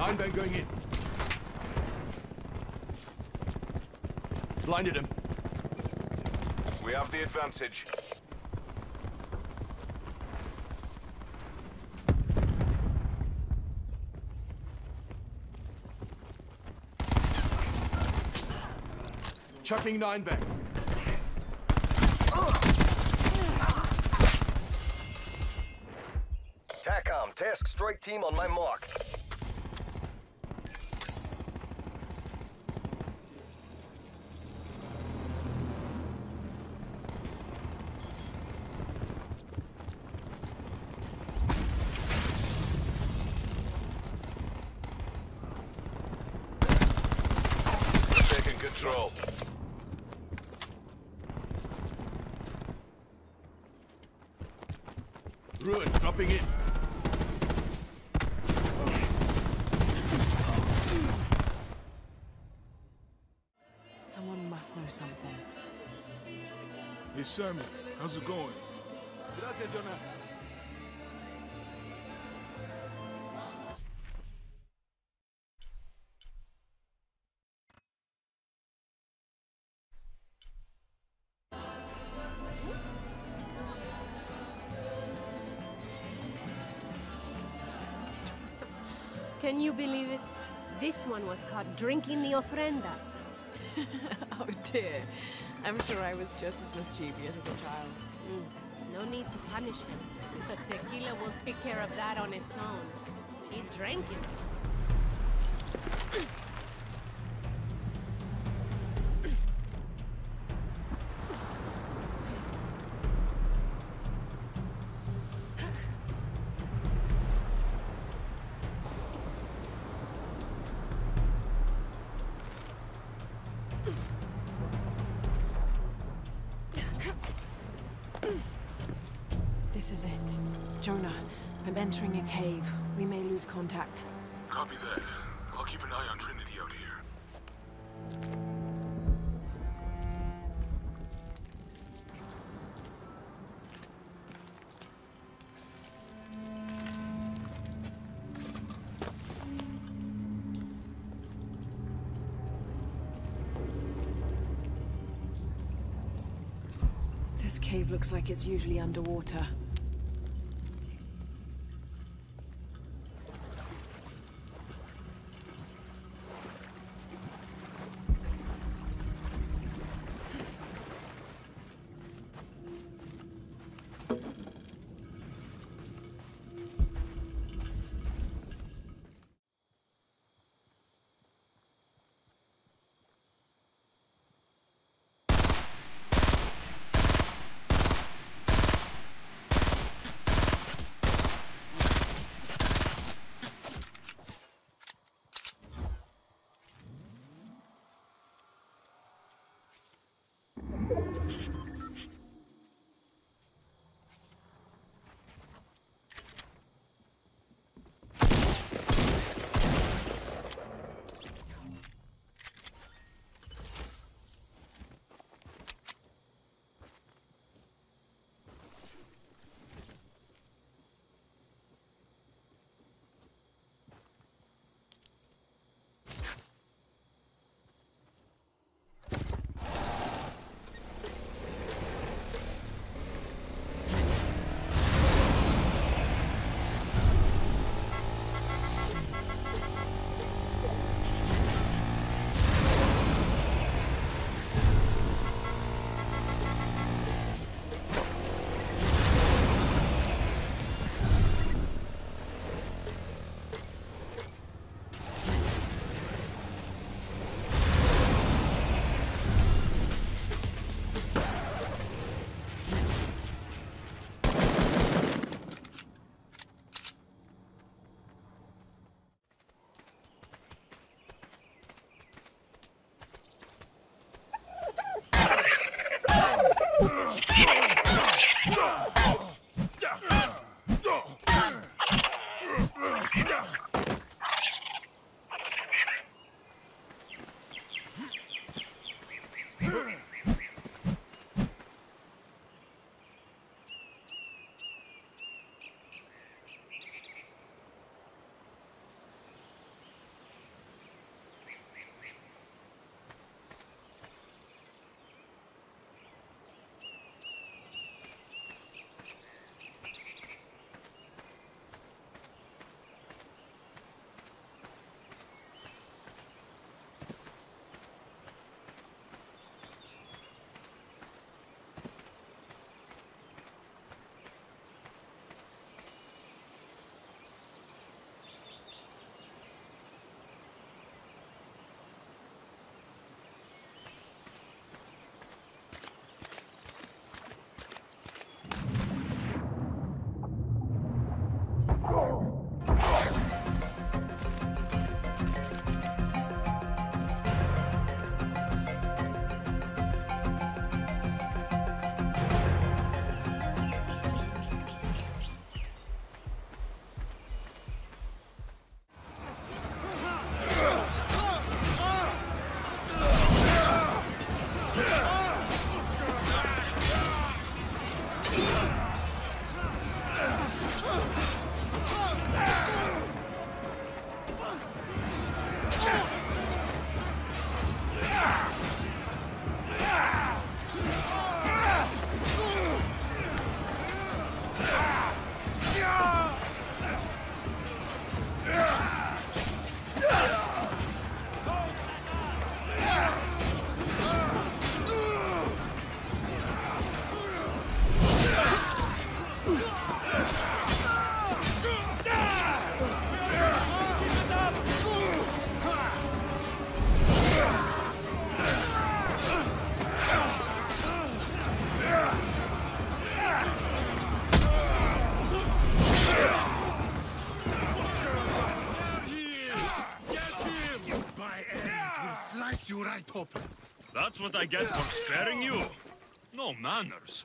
Nine bang going in. Blinded him. We have the advantage. Chucking nine bang. TACOM, task strike team on my mark. Taking control. Ruin dropping in. Someone must know something. Hey, Sammy, how's it going? Gracias, Jonah. Can you believe it? This one was caught drinking the ofrendas. Oh dear. I'm sure I was just as mischievous as a child. No need to punish him. The tequila will take care of that on its own. He drank it. This is it. Jonah, I'm entering a cave. We may lose contact. Copy that. I'll keep an eye on Trinity out here. This cave looks like it's usually underwater. That's what I get for sparing you. No manners.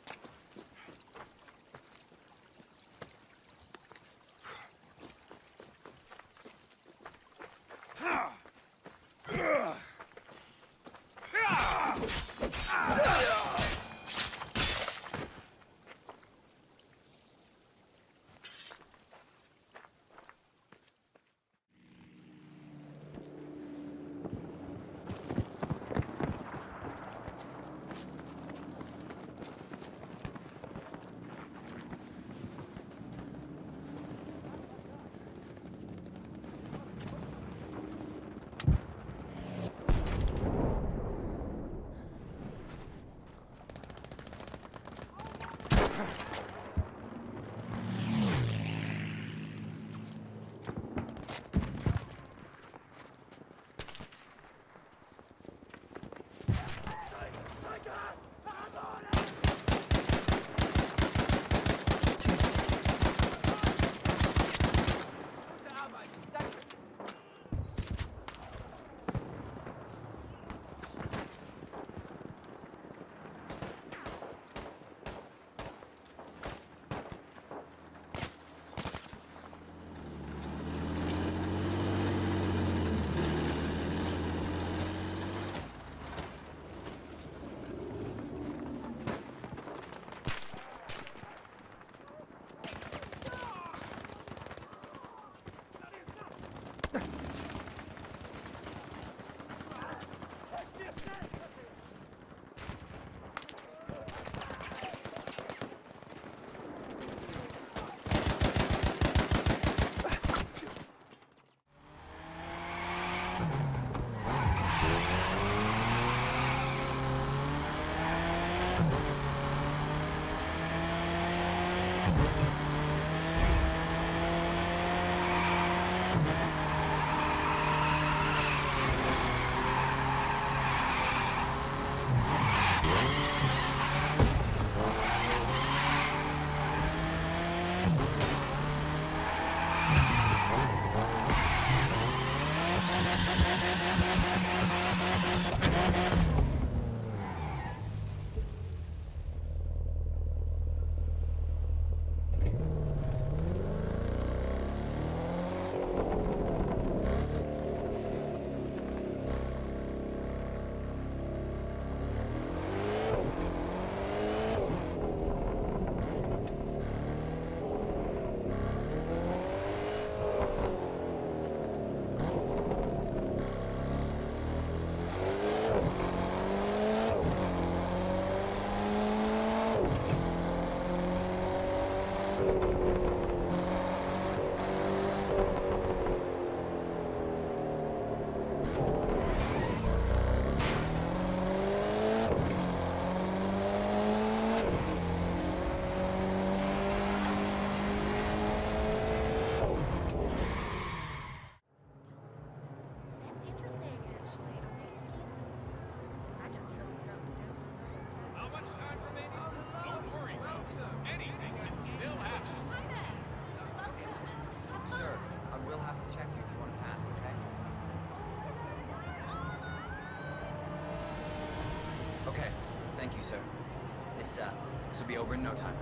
Thank you, sir. This will be over in no time.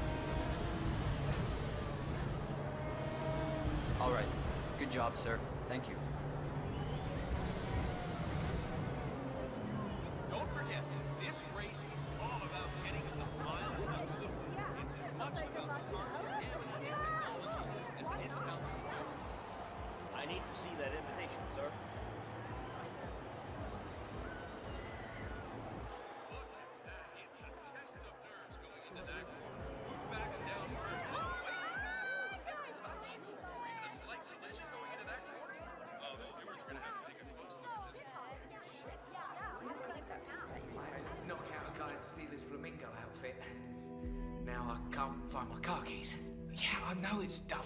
All right. Good job, sir. Thank you. Don't forget, this race is all about getting some miles out of it. It's as much about the car's stamina and technology as it is about the driver. I need to see that invitation, sir. Now I can't find my car keys. Yeah, I know it's dumb.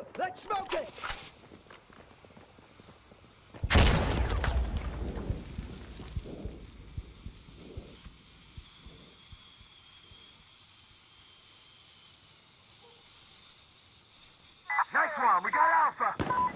Let's smoke it! Nice one, we got Alpha!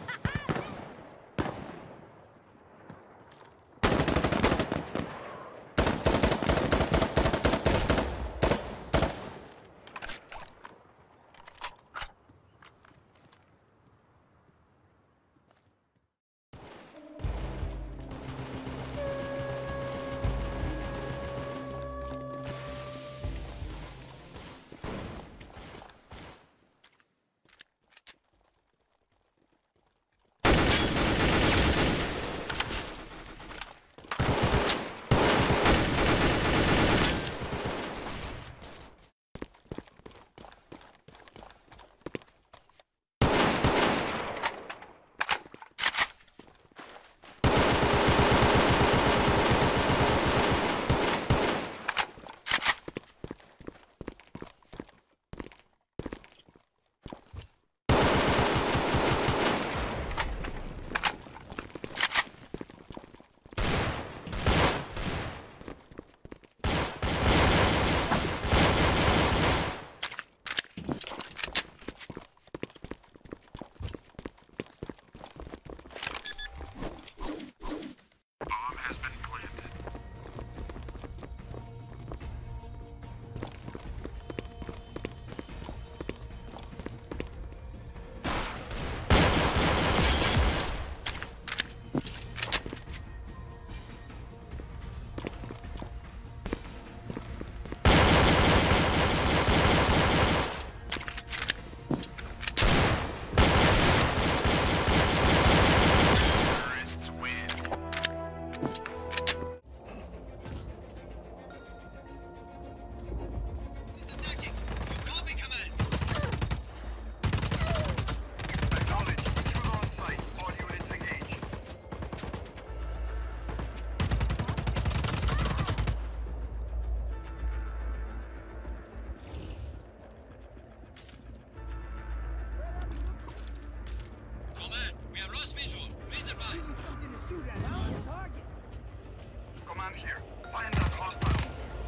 Command here. Find that hostile.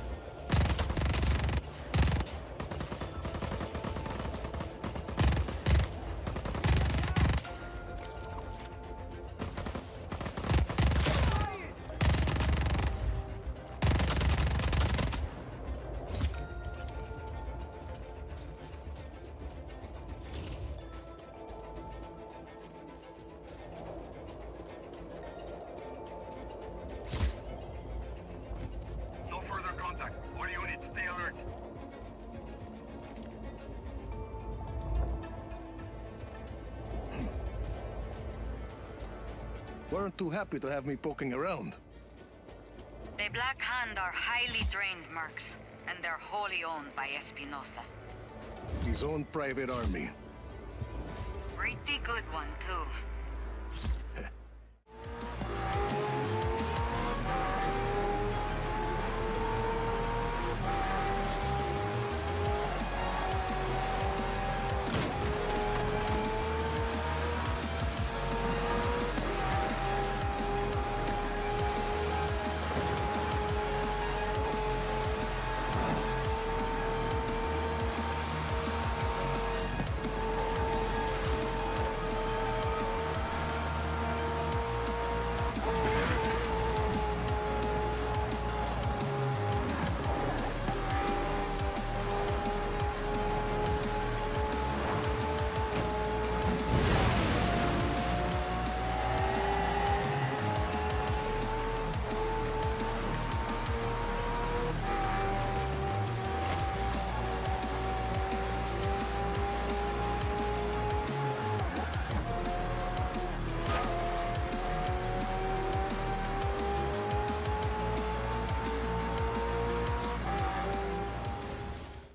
All units, stay alert. Weren't too happy to have me poking around. The Black Hand are highly trained mercs, and they're wholly owned by Espinosa. His own private army. Pretty good one, too.